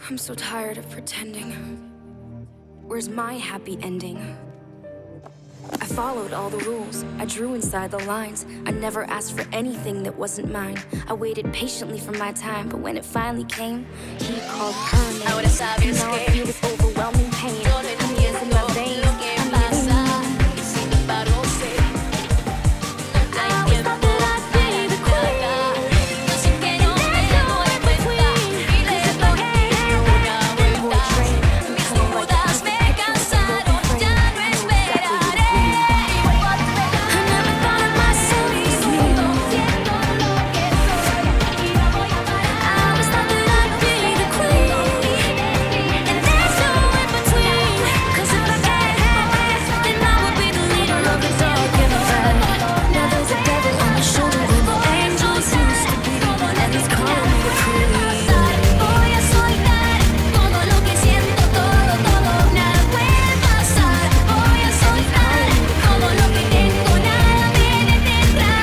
I'm so tired of pretending. Where's my happy ending? I followed all the rules, I drew inside the lines. I never asked for anything that wasn't mine. I waited patiently for my time, but when it finally came, he called her name. Ahora sabes Now I que feel this overwhelming pain. yo no Hands in my entiendo veins. lo que pasa, y sin embargo sé, hay tiempo para atacar. Yo sé que no me doy cuenta y le doy una vuelta. Mis dudas me cansaron, ya no esperaré. Y vuelvo a despegar. I never thought of myself as me. Siento lo que soy y no voy a parar. I always thought that I'd be the queen, and there's no in between. 'Cause if I can't have it, then I would be the leader of the dark and the bad. Now there's a devil on my shoulder where the angels used to be, and he's calling me the queen. Voy a soltar todo lo que siento, todo, todo, nada puede pasar. Voy a soltar todo lo que tengo, nada me detendrá.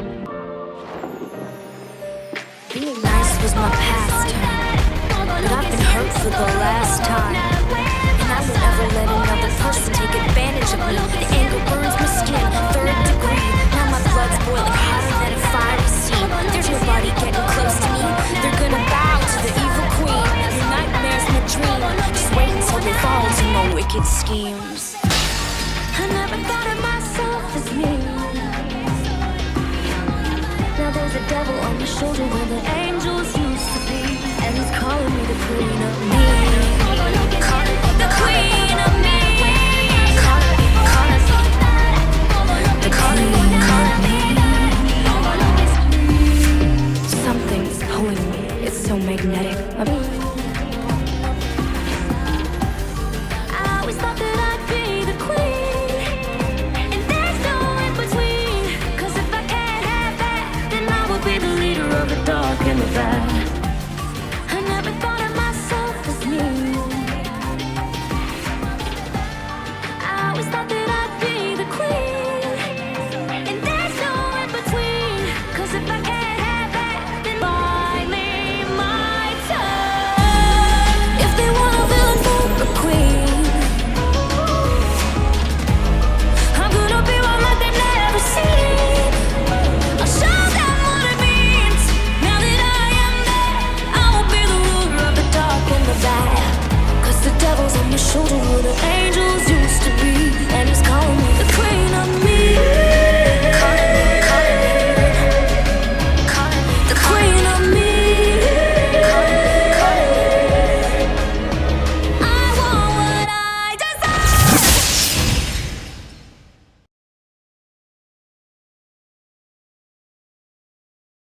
Being nice was my pastime, but I've been hurt for the last time, and I will never let another person take advantage of me. The anger burns my skin, 3rd degree. Now my blood's boiling hotter than a fiery sea. There's nobody getting close to me. They're gonna bow to the evil queen. Your nightmare's my dream. Just wait until they fall to my wicked schemes. I never thought of myself as me. Now there's a devil on my shoulder where the angels used to be, and he's calling me the queen of me.